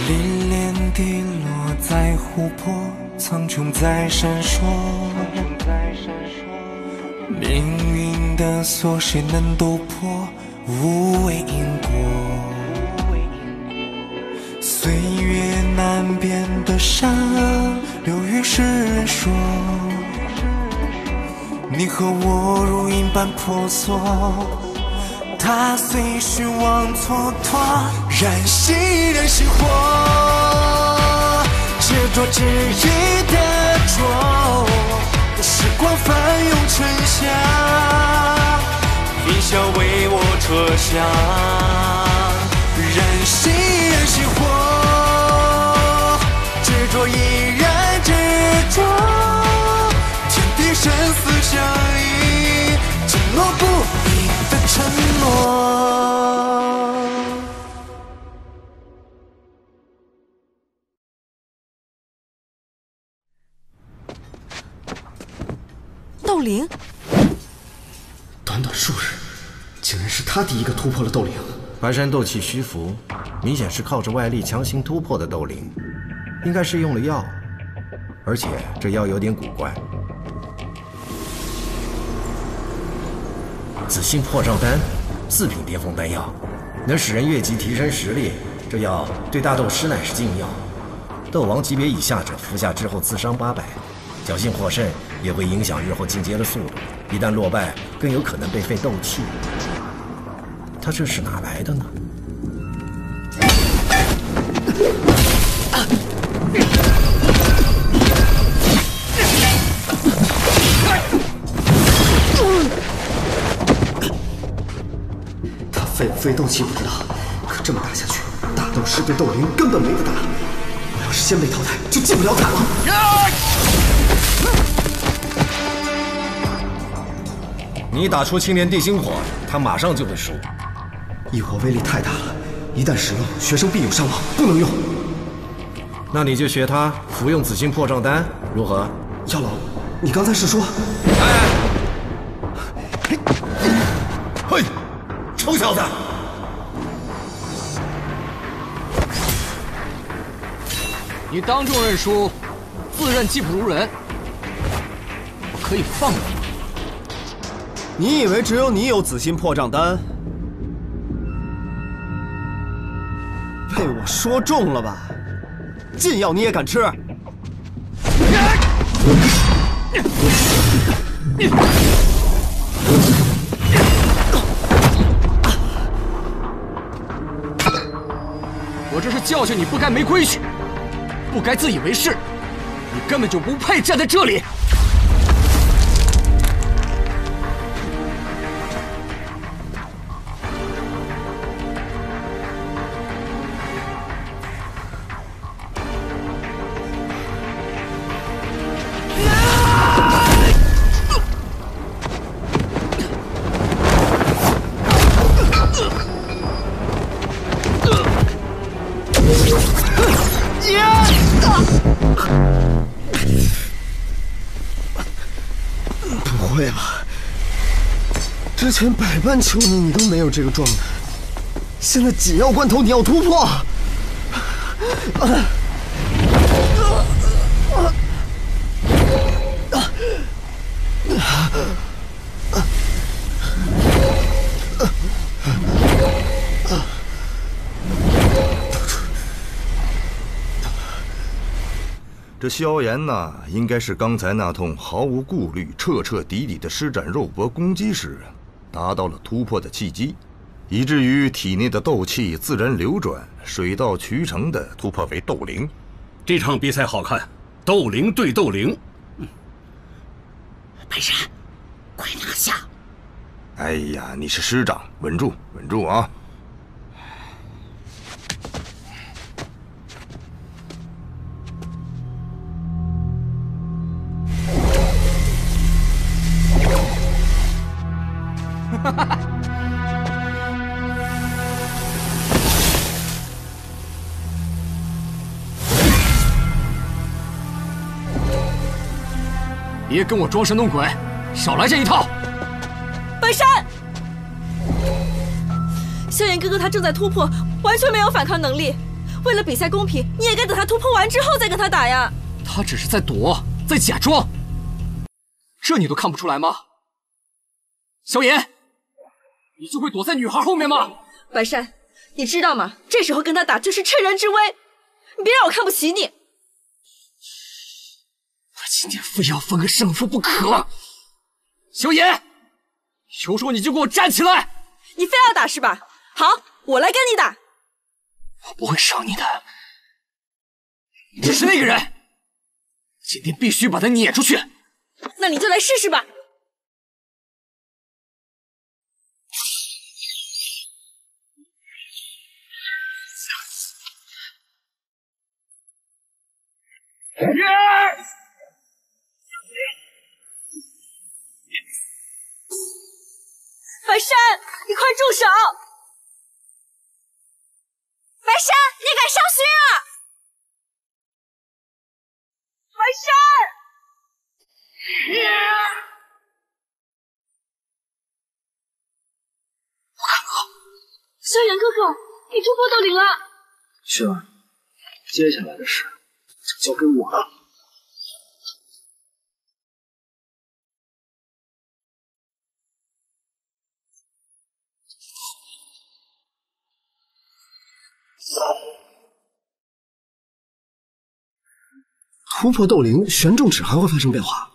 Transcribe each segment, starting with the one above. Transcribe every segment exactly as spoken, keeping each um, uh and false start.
历练滴落在湖泊，苍穹在闪烁。命运的锁，谁能斗破？无畏因果。岁月难辨的善恶，流于世人说。你和我如影般婆娑，踏碎虚妄蹉跎，燃熄人心火，执着执意的捉，时光翻涌成夏，云霄为我车厢，燃熄人心火，执着依然执着，天地生死相依，承诺不移的承诺。 斗灵， 短短数日，竟然是他第一个突破了斗灵。 白山斗气虚浮，明显是靠着外力强行突破的斗灵，应该是用了药，而且这药有点古怪。紫杏破障丹，四品巅峰丹药，能使人越级提升实力。这药对大斗师乃是禁药，斗王级别以下者服下之后自伤八百，侥幸获胜也会影响日后进阶的速度。一旦落败，更有可能被废斗气。他这是哪来的呢？ 他废不废斗气不知道，可这么打下去，大斗师对斗灵根本没得打。我要是先被淘汰，就进不了坎了。 你打出青莲地心火，他马上就会输。 异火威力太大了，一旦使用，学生必有伤亡，不能用。 那你就学他服用紫杏破障丹，如何？ 药老，你刚才是说…… 哎，嘿，臭小子！ 你当众认输，自认技不如人，我可以放了你。 你以为只有你有紫心破障丹？被我说中了吧？禁药你也敢吃？ 我这是教训你不该没规矩，不该自以为是，你根本就不配站在这里。 不会吧？之前百般求你，你都没有这个状态，现在紧要关头你要突破！ 这萧炎呐，应该是刚才那通毫无顾虑、彻彻底底的施展肉搏攻击时，达到了突破的契机，以至于体内的斗气自然流转，水到渠成的突破为斗灵。 这场比赛好看，斗灵对斗灵。 嗯，白山，快拿下！ 哎呀，你是师长，稳住，稳住啊！ 哈哈！别跟我装神弄鬼，少来这一套！ 白山，萧炎哥哥他正在突破，完全没有反抗能力， 为了比赛公平，你也该等他突破完之后再跟他打呀。 他只是在躲，在假装，这你都看不出来吗？萧炎，你就会躲在女孩后面吗？ 白山，你知道吗？这时候跟他打就是趁人之危，你别让我看不起你。 我今天非要分个胜负不可。萧炎，有种你就给我站起来！ 你非要打是吧？好，我来跟你打。 我不会伤你的，你是那个人，今天必须把他撵出去。 那你就来试试吧。白山，你快住手！白山，你敢上学啊！白山！我看过。萧炎哥哥，你突破斗灵了。 雪儿，接下来的事就交给我了。突破斗灵，玄重指还会发生变化。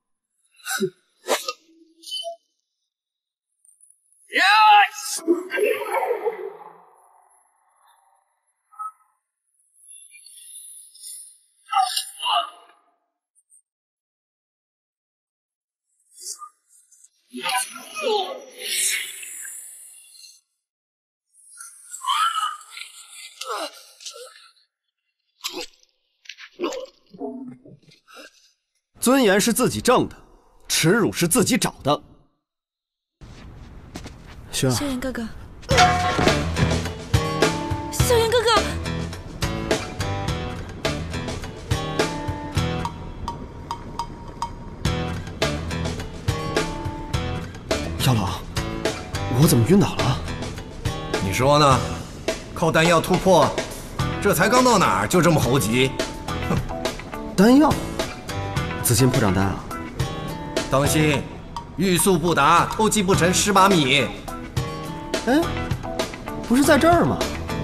尊严是自己挣的，耻辱是自己找的。雪儿， 萧炎哥哥，萧炎哥哥， 妖老，我怎么晕倒了？ 你说呢？靠丹药突破，这才刚到哪儿就这么猴急？哼！ 丹药？紫金破掌丹啊！ 当心，欲速不达，偷鸡不成蚀把米。 哎，不是在这儿吗？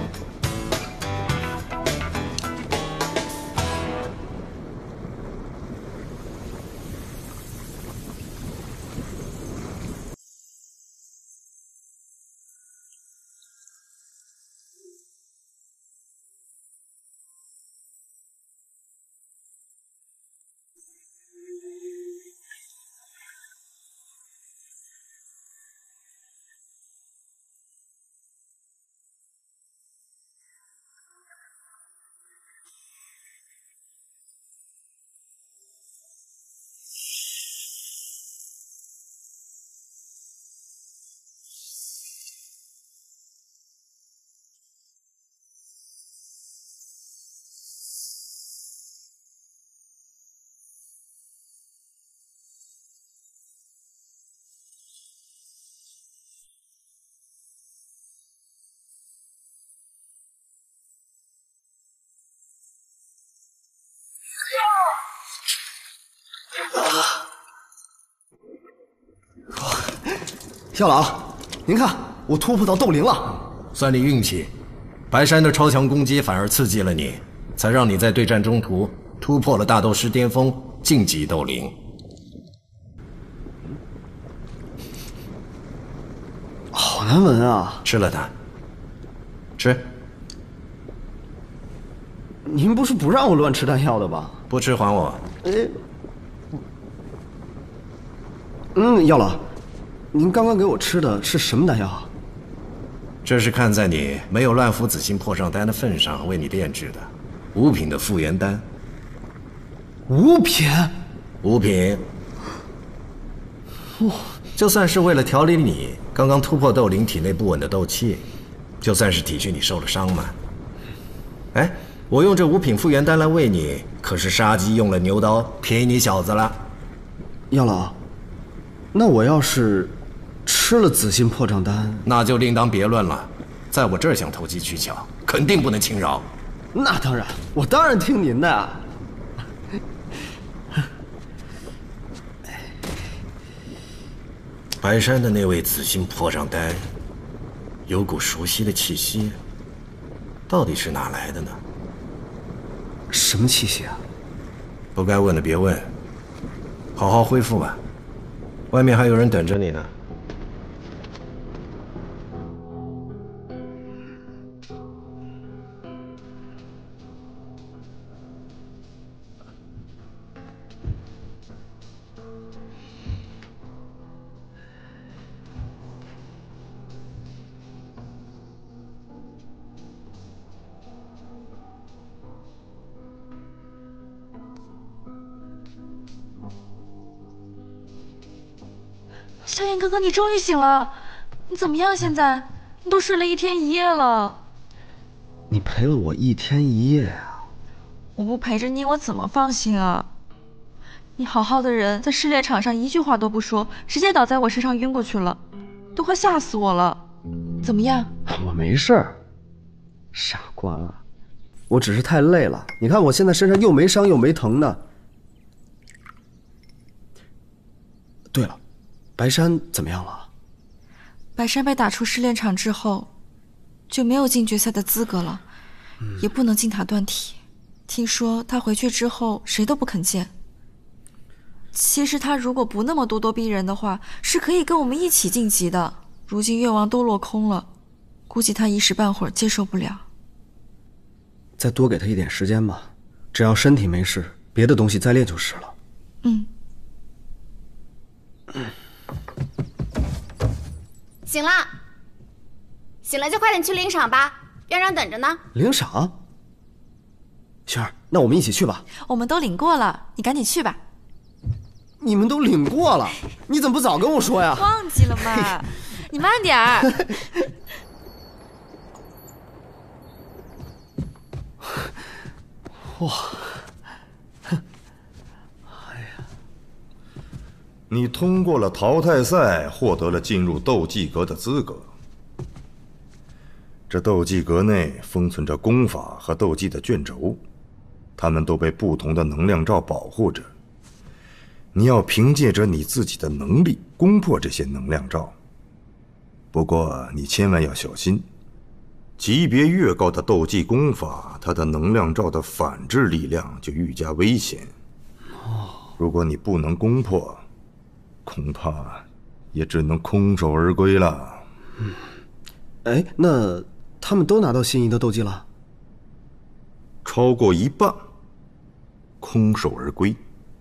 药老，您看我突破到斗灵了， 算你运气。白山的超强攻击反而刺激了你，才让你在对战中途突破了大斗师巅峰，晋级斗灵。 好难闻啊！ 吃了它，吃。 您不是不让我乱吃丹药的吧？ 不吃还我。 哎，嗯，药老，您刚刚给我吃的是什么丹药？ 这是看在你没有乱服紫心破障丹的份上为你炼制的五品的复原丹。 五品？ 五品。哇！就算是为了调理你刚刚突破斗灵体内不稳的斗气，就算是体恤你受了伤嘛。哎，我用这五品复原丹来喂你，可是杀鸡用了牛刀，便宜你小子了。 药老，那我要是吃了紫心破障丹， 那就另当别论了。在我这儿想投机取巧，肯定不能轻饶。 那当然，我当然听您的。 白山的那位紫心破障丹，有股熟悉的气息，到底是哪来的呢？ 什么气息啊？ 不该问的别问，好好恢复吧，外面还有人等着你呢。 萧炎哥哥，你终于醒了，你怎么样？现在你都睡了一天一夜了。 你陪了我一天一夜啊！ 我不陪着你，我怎么放心啊？你好好的人，在试炼场上一句话都不说，直接倒在我身上晕过去了，都快吓死我了。怎么样？ 我没事儿，傻瓜，我只是太累了。你看我现在身上又没伤又没疼的。对了。白山怎么样了？ 白山被打出试炼场之后，就没有进决赛的资格了，嗯、也不能进塔断体。听说他回去之后谁都不肯见。其实他如果不那么咄咄逼人的话，是可以跟我们一起晋级的。如今愿望都落空了，估计他一时半会儿接受不了。 再多给他一点时间吧，只要身体没事，别的东西再练就是了。 嗯。 嗯醒了，醒了就快点去领赏吧，院长等着呢。 领赏？萱儿，那我们一起去吧。 我们都领过了，你赶紧去吧。 你们都领过了，你怎么不早跟我说呀？ 忘记了嘛，你慢点儿。 哇！ 你通过了淘汰赛，获得了进入斗技阁的资格。这斗技阁内封存着功法和斗技的卷轴，它们都被不同的能量罩保护着。你要凭借着你自己的能力攻破这些能量罩。不过你千万要小心，级别越高的斗技功法，它的能量罩的反制力量就愈加危险。如果你不能攻破，恐怕也只能空手而归了。 嗯，哎，那他们都拿到心仪的斗技了？ 超过一半，空手而归。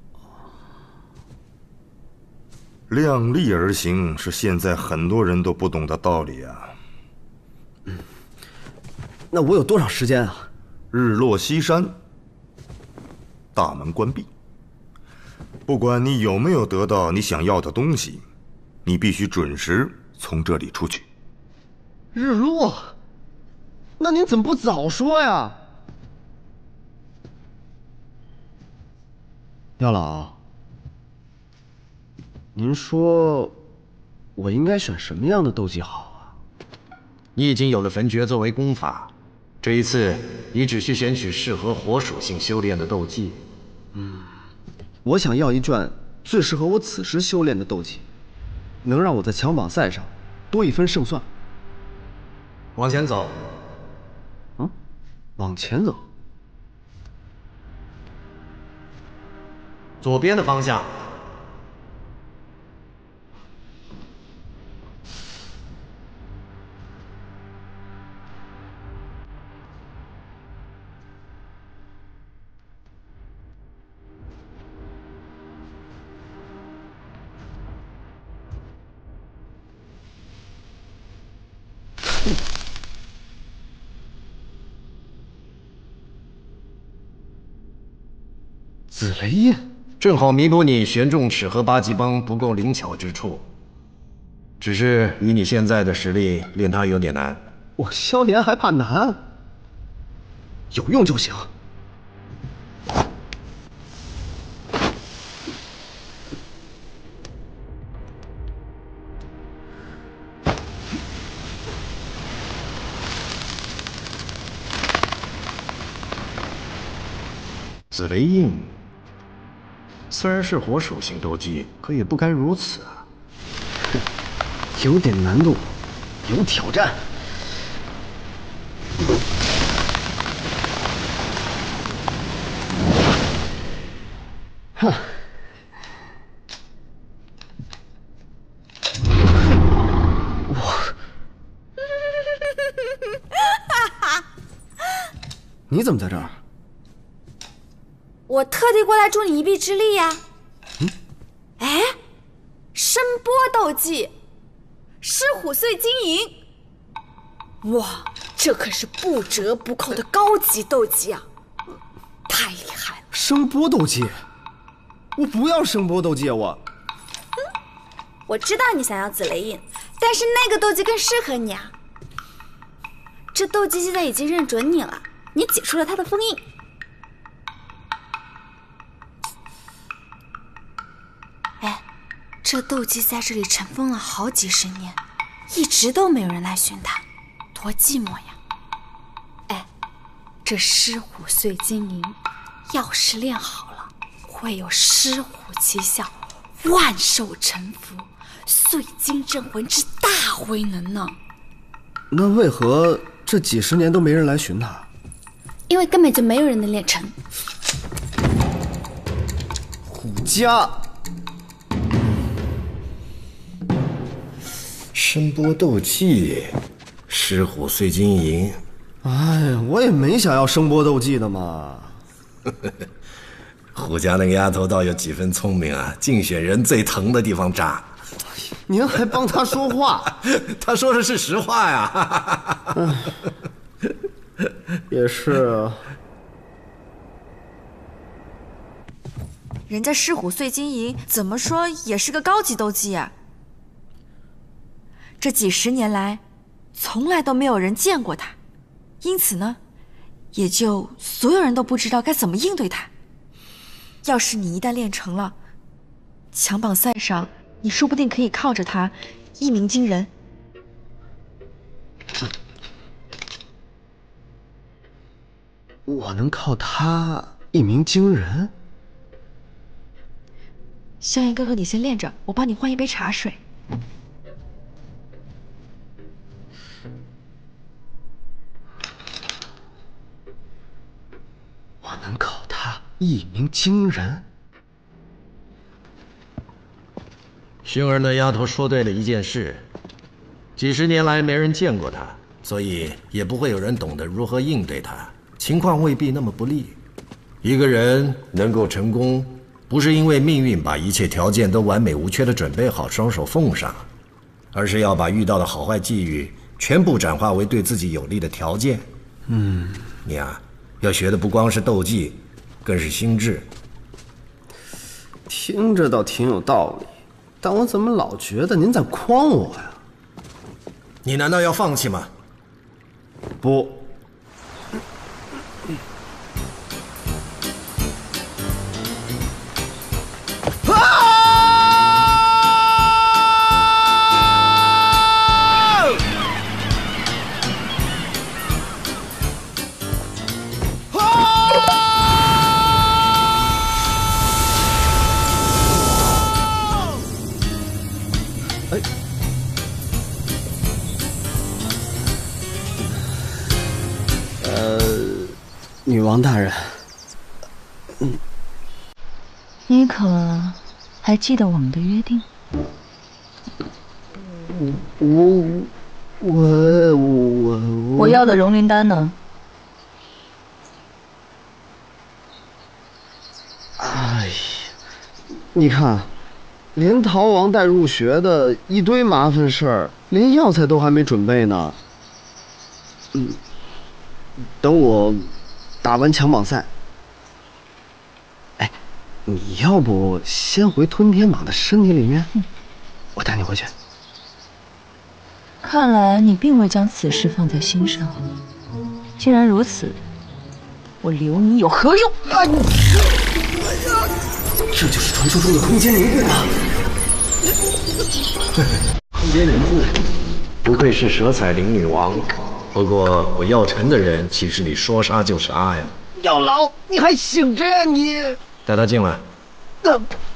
量力而行是现在很多人都不懂的道理啊。 嗯，那我有多少时间啊？ 日落西山，大门关闭。不管你有没有得到你想要的东西，你必须准时从这里出去。 日落？那您怎么不早说呀？药老，您说我应该选什么样的斗技好啊？ 你已经有了焚诀作为功法，这一次你只需选取适合火属性修炼的斗技。 嗯。我想要一卷最适合我此时修炼的斗技，能让我在强榜赛上多一分胜算。 往前走。 嗯，往前走。 左边的方向。 紫雷印， 正好弥补你玄重尺和八极帮不够灵巧之处。只是以你现在的实力，练它有点难。 我萧炎还怕难？有用就行。 紫雷印虽然是火属性斗技，可也不该如此啊。 有点难度，有挑战。哼。 你怎么在这儿？ 我特地过来助你一臂之力呀。嗯，哎，声波斗技，狮虎碎金银，哇，这可是不折不扣的高级斗技啊！太厉害了！ 声波斗技，我不要声波斗技啊！我， 嗯，我知道你想要紫雷印，但是那个斗技更适合你啊。这斗技现在已经认准你了。 你解除了他的封印，哎，这斗技在这里尘封了好几十年，一直都没有人来寻他，多寂寞呀！哎，这狮虎碎金银，要是练好了，会有狮虎七窍、万兽臣服、碎金镇魂之大威能呢。 那为何这几十年都没人来寻他？ 因为根本就没有人能练成。 虎家， 声波斗技，狮虎碎金银。 哎，我也没想要声波斗技的嘛。 虎家那个丫头倒有几分聪明啊，净选人最疼的地方扎。 您还帮她说话？ 她说的是实话呀。 也是啊， 人家狮虎碎金银怎么说也是个高级斗技啊！这几十年来，从来都没有人见过他，因此呢，也就所有人都不知道该怎么应对他。要是你一旦练成了，强榜赛上你说不定可以靠着他一鸣惊人。 我能靠他一鸣惊人？ 萧炎哥哥，你先练着，我帮你换一杯茶水。 我能靠他一鸣惊人？ 薰儿那丫头说对了一件事，几十年来没人见过她，所以也不会有人懂得如何应对她。 情况未必那么不利。一个人能够成功，不是因为命运把一切条件都完美无缺的准备好，双手奉上，而是要把遇到的好坏际遇全部转化为对自己有利的条件。 嗯， 你啊，要学的不光是斗技，更是心智。 听着倒挺有道理，但我怎么老觉得您在诓我呀？ 你难道要放弃吗？ 不。 女王大人， 嗯，你可还记得我们的约定？ 我我我我我要的融灵丹呢？ 哎呀，你看，连逃亡带入学的一堆麻烦事儿，连药材都还没准备呢。嗯，等我。 打完强榜赛，哎，你要不先回吞天蟒的身体里面，嗯、我带你回去。 看来你并未将此事放在心上。既然如此，我留你有何用？啊、 这就是传说中的空间凝固吗？ 空间凝固，不愧是蛇彩灵女王。 不过我要成的人，岂是你说杀就杀呀？ 药老，你还醒着呀你？ 带他进来。 呃，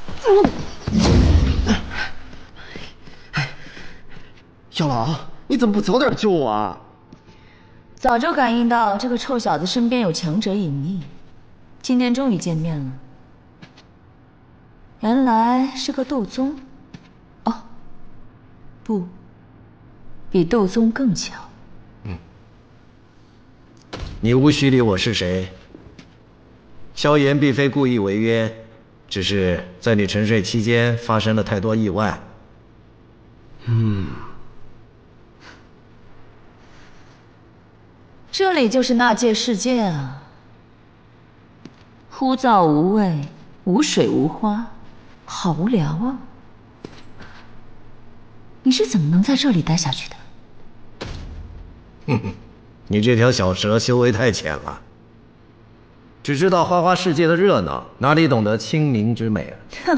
哎，药老，你怎么不早点救我啊？ 早就感应到这个臭小子身边有强者隐匿，今天终于见面了。原来是个斗宗。哦，不，比斗宗更强。 嗯，你无需理我是谁。萧炎并非故意违约，只是在你沉睡期间发生了太多意外。 嗯， 这里就是纳界世界啊，枯燥无味，无水无花，好无聊啊！你是怎么能在这里待下去的？ 哼哼，你这条小蛇修为太浅了。只知道花花世界的热闹，哪里懂得清明之美啊？ 哼，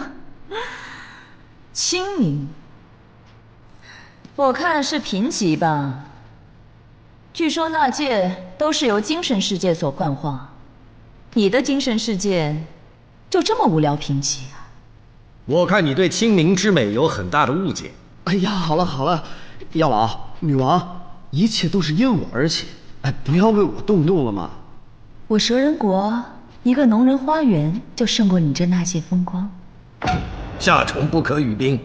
清明，我看是贫瘠吧。据说纳界都是由精神世界所幻化，你的精神世界就这么无聊贫瘠啊？ 我看你对清明之美有很大的误解。 哎呀，好了好了，药老，女王，一切都是因我而起，哎，不要为我动怒了嘛。 我蛇人国一个农人花园就胜过你这纳界风光。 夏虫不可语冰。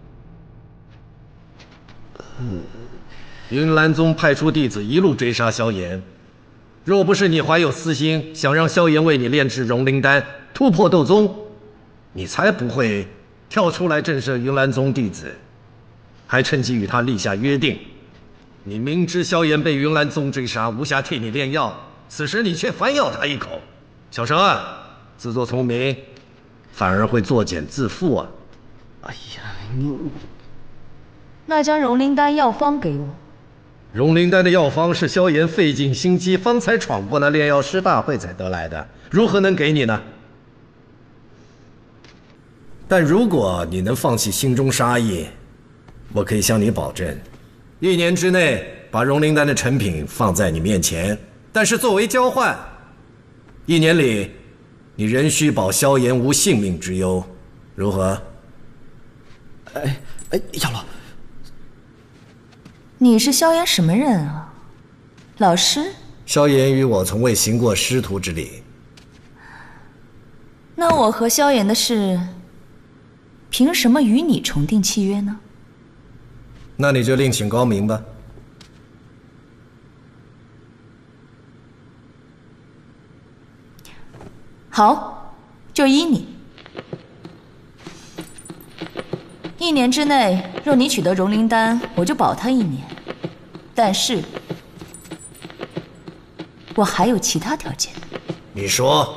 嗯， 云岚宗派出弟子一路追杀萧炎，若不是你怀有私心，想让萧炎为你炼制融灵丹，突破斗宗，你才不会跳出来震慑云岚宗弟子，还趁机与他立下约定。你明知萧炎被云岚宗追杀，无暇替你炼药，此时你却反咬他一口，小蛇啊，自作聪明，反而会作茧自缚啊！ 哎呀，你那将融灵丹药方给我。 融灵丹的药方是萧炎费尽心机方才闯过那炼药师大会才得来的，如何能给你呢？但如果你能放弃心中杀意，我可以向你保证，一年之内把融灵丹的成品放在你面前，但是作为交换，一年里你仍需保萧炎无性命之忧，如何？ 哎哎，药老， 你是萧炎什么人啊？老师？ 萧炎与我从未行过师徒之礼。 那我和萧炎的事，凭什么与你重订契约呢？ 那你就另请高明吧。 好，就依你。一年之内，若你取得融灵丹，我就保他一年。但是，我还有其他条件。 你说。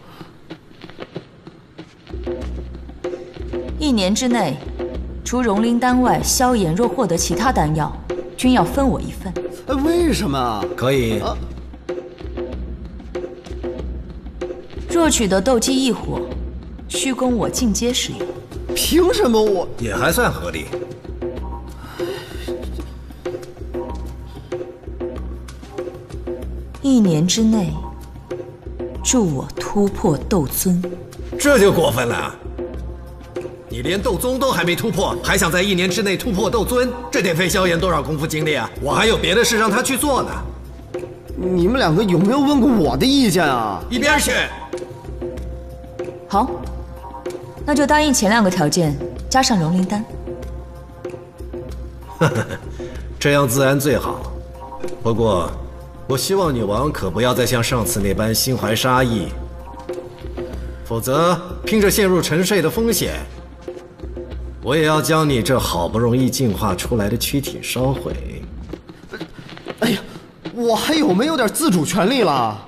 一年之内，除融灵丹外，萧炎若获得其他丹药，均要分我一份。 为什么啊？ 可以。 啊若取得斗技异火，需供我进阶使用。 凭什么我？ 也还算合理。 一年之内，助我突破斗尊。 这就过分了。你连斗宗都还没突破，还想在一年之内突破斗尊，这得费萧炎多少功夫精力啊！我还有别的事让他去做呢。 你们两个有没有问过我的意见啊？ 一边去！ 好，那就答应前两个条件，加上融灵丹。 呵呵，这样自然最好。不过，我希望女王可不要再像上次那般心怀杀意，否则拼着陷入沉睡的风险，我也要将你这好不容易进化出来的躯体烧毁。 哎呀，我还有没有点自主权利了？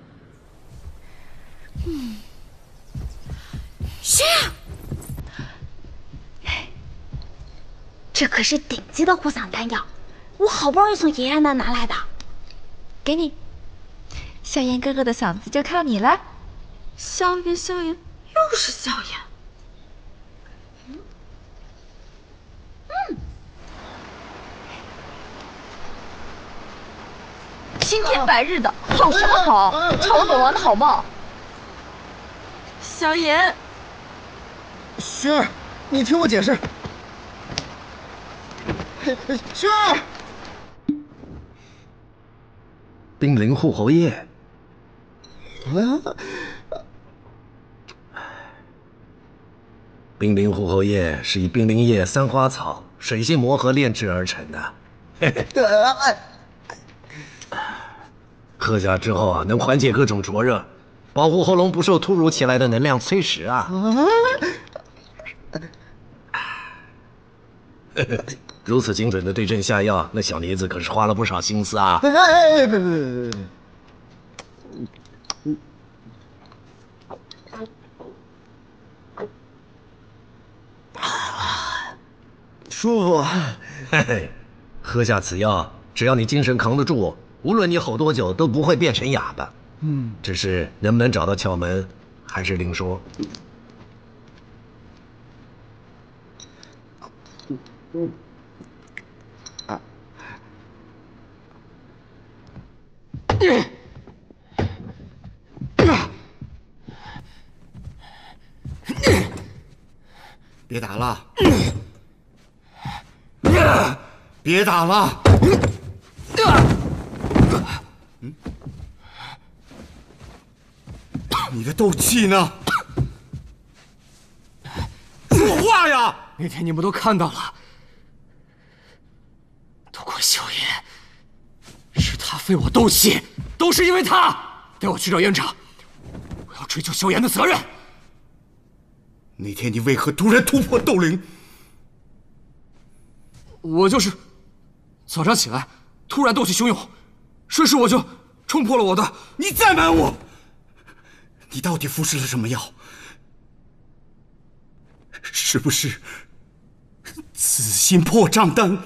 嗯，是啊，这可是顶级的护嗓丹药，我好不容易从爷爷那拿来的，给你。 萧炎哥哥的嗓子就靠你了。萧炎，萧炎， 又是萧炎。嗯，嗯。 青天白日的，好什么好？抢我本王的好报！ 萧炎， 薰儿，你听我解释。薰儿， 冰灵护喉液。 啊！ 冰灵护喉液是以冰灵叶、三花草、水性磨合炼制而成的。嘿嘿。喝下之后啊，能缓解各种灼热，保护喉咙不受突如其来的能量摧蚀啊。如此精准的对症下药，那小妮子可是花了不少心思啊。 哎哎，别别别别！舒服。 嘿嘿，喝下此药，只要你精神扛得住，无论你吼多久都不会变成哑巴。 嗯， 只是能不能找到窍门，还是另说。 嗯啊！ 别打了！别打了！嗯，你的斗气呢？说话呀！ 那天你们都看到了，都怪萧炎，是他废我斗气，都是因为他。带我去找院长，我要追究萧炎的责任。 那天你为何突然突破斗灵？ 我就是早上起来突然斗气汹涌，顺势我就冲破了我的。 你再瞒我！你到底服食了什么药？是不是紫心破障丹？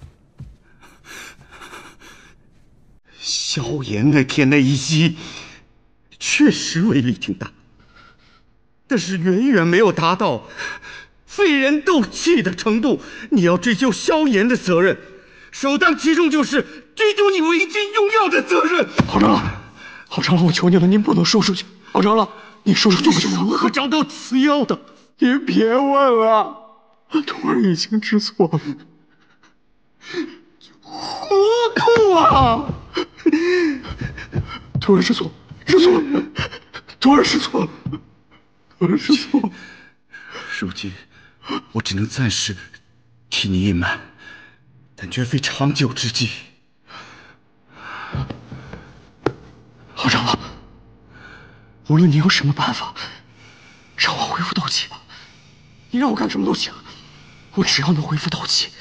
萧炎那天那一击确实威力挺大，但是远远没有达到废人斗气的程度。你要追究萧炎的责任，首当其冲就是追究你违禁用药的责任。 郝长老，郝长老，我求你了，您不能说出去。郝长老，你说出去我就如何找到此药的？您别问了，徒儿已经知错了。活口啊！徒儿知错，知错了，徒儿知错了，徒儿知错了。如今，我只能暂时替你隐瞒，但绝非长久之计。郝长老，无论你有什么办法，让我恢复斗气吧。你让我干什么都行，我只要能恢复斗气。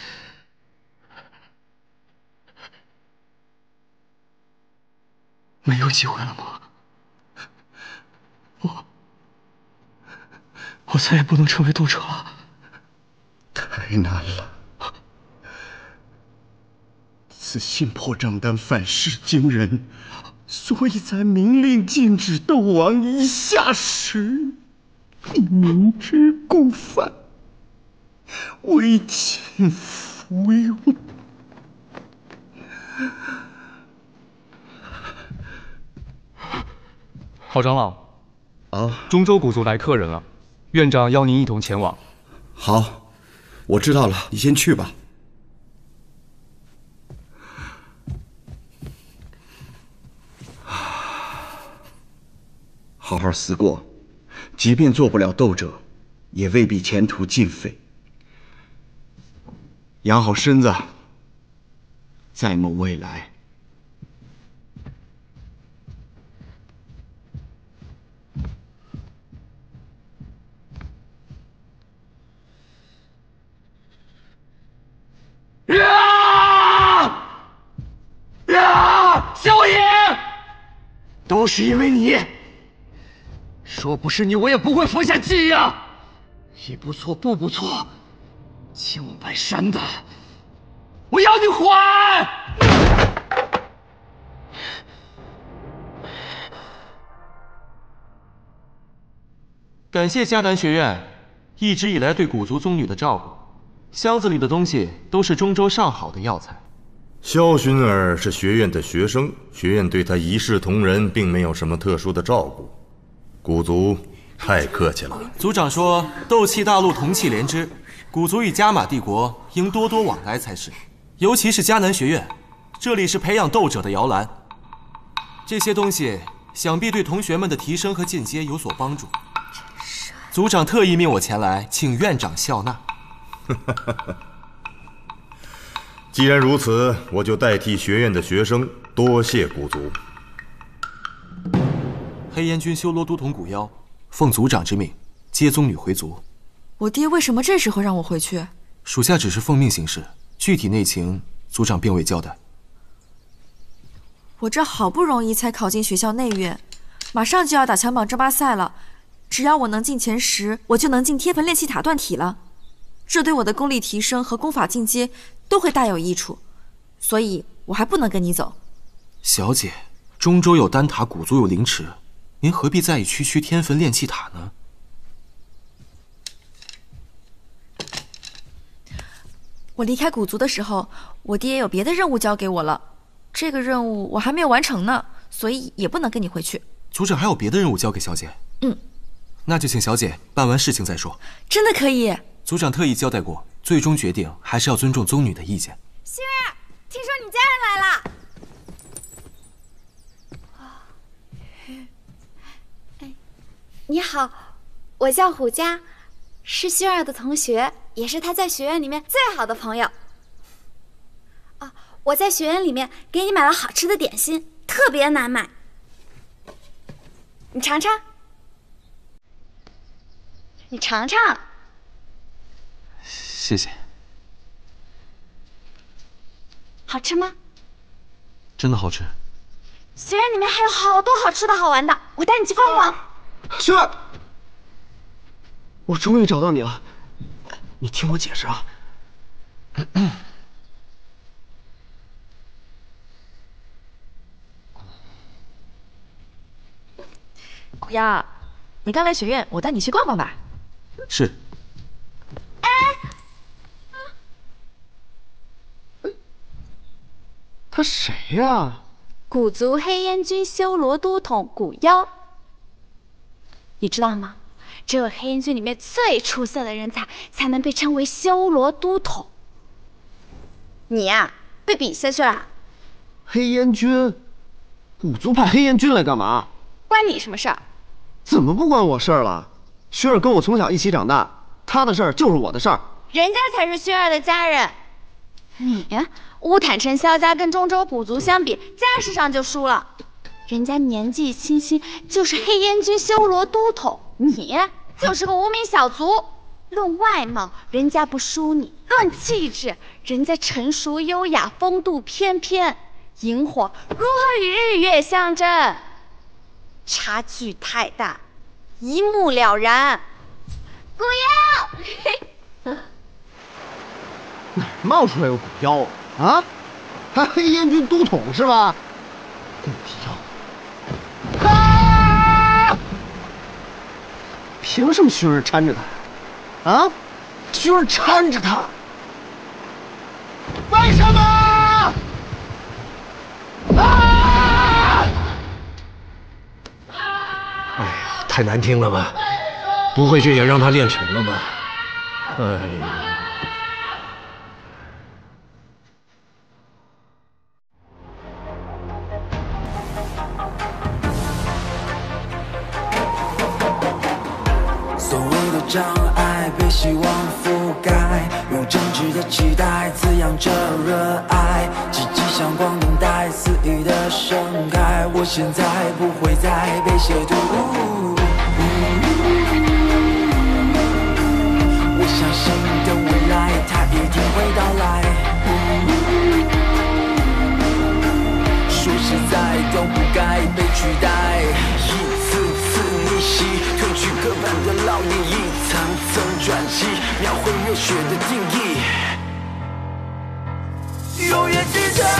没有机会了吗？我我再也不能成为斗者了。太难了。此心破障丹反噬惊人，所以在明令禁止斗王以下时，你明知故犯，违禁服用。 郝长老， 啊， 中州古族来客人了，院长邀您一同前往。 好，我知道了，你先去吧。好好思过，即便做不了斗者，也未必前途尽废。养好身子，再谋未来。 啊！啊！萧炎，都是因为你。说不是你，我也不会服下剂呀！一不错，步步错，欠我白山的，我要你还！ 感谢迦南学院一直以来对古族宗女的照顾，箱子里的东西都是中州上好的药材， 萧薰儿是学院的学生，学院对她一视同仁，并没有什么特殊的照顾。古族太客气了。 族长说，斗气大陆同气连枝，古族与加玛帝国应多多往来才是。尤其是迦南学院，这里是培养斗者的摇篮。这些东西想必对同学们的提升和进阶有所帮助。族长特意命我前来，请院长笑纳。 既然如此，我就代替学院的学生多谢古族。 黑烟军修罗都统古妖，奉族长之命接宗女回族。 我爹为什么这时候让我回去？ 属下只是奉命行事，具体内情族长并未交代。 我这好不容易才考进学校内院，马上就要打强榜争霸赛了，只要我能进前十，我就能进天坟炼气塔锻体了。这对我的功力提升和功法进阶都会大有益处，所以我还不能跟你走。 小姐，中州有丹塔，古族有灵池，您何必在意区区天坟炼气塔呢？ 我离开古族的时候，我爹有别的任务交给我了，这个任务我还没有完成呢，所以也不能跟你回去。 族长还有别的任务交给小姐？ 嗯， 那就请小姐办完事情再说。 真的可以？ 族长特意交代过，最终决定还是要尊重宗女的意见。 薰儿，听说你家人来了。哎，你好，我叫虎佳，是薰儿的同学，也是她在学院里面最好的朋友。啊，我在学院里面给你买了好吃的点心，特别难买，你尝尝。你尝尝。 谢谢。 好吃吗？ 真的好吃。 学院里面还有好多好吃的好玩的，我带你去逛逛。 薰儿，我终于找到你了，你听我解释啊。 古妖，你刚来学院，我带你去逛逛吧。 是。 他谁呀？ 古族黑烟军修罗都统古妖，你知道吗？只有黑烟军里面最出色的人才，才能被称为修罗都统。你呀、啊，被比下去了。 黑烟军，古族派黑烟军来干嘛？ 关你什么事儿？ 怎么不关我事儿了？薰儿跟我从小一起长大，她的事儿就是我的事儿。 人家才是薰儿的家人。你乌坦城萧家跟中州古族相比，架势上就输了。人家年纪轻轻就是黑烟军修罗都统，你就是个无名小卒。论外貌，人家不输你；论气质，人家成熟优雅，风度翩翩。萤火如何与日月相争？差距太大，一目了然。古妖。 哪儿冒出来个古妖啊？还黑烟军都统是吧？古妖！啊！凭什么薰儿搀着他？啊？薰儿搀着他？为什么？啊！ 哎呀，太难听了吧？不会这也让他练成了吧？哎呀。 障碍被希望覆盖，用真挚的期待滋养着热爱，积极像光等待肆意的盛开。我现在不会再被亵渎，我相信的未来它一定会到来。说实在都不该被取代，一次次逆袭，褪去刻板的烙印，一层层转机，描绘热血的定义，永远记得。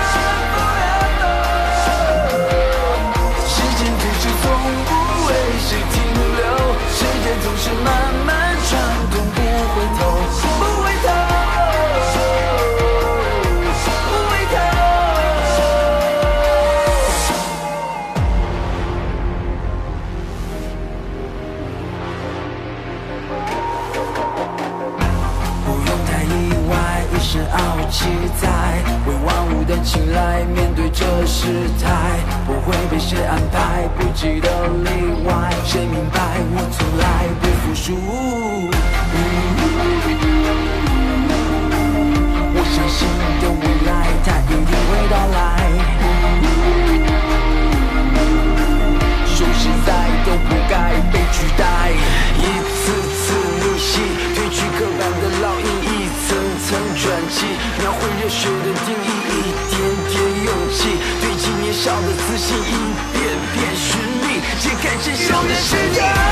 时间之石从不会失期待，为万物的青睐，面对这时态，不会被谁安排，不记得例外。谁明白我从来不服输？我相信的未来，它一定会到来。说实在都不该被取代，一次次逆袭，褪去刻板的烙印，一层层传奇，描绘热血的定义，一点点勇气，堆积年少的自信，一遍遍寻觅，揭开真相的世界。